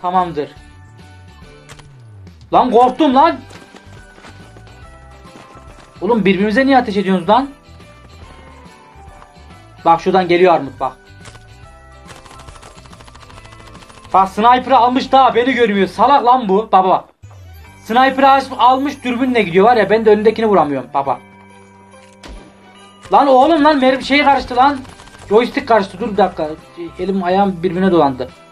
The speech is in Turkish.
Tamamdır. Lan korktum lan. Oğlum birbirimize niye ateş ediyorsunuz lan? Bak şuradan geliyor armut bak. Bak sniper'ı almış daha beni görmüyor. Salak lan bu. Baba. Sniper'ı almış dürbünle gidiyor var ya, ben de önündekini vuramıyorum baba. Lan oğlum lan şey karıştı lan. Joystick karıştı, dur bir dakika. Elim ayağım birbirine dolandı.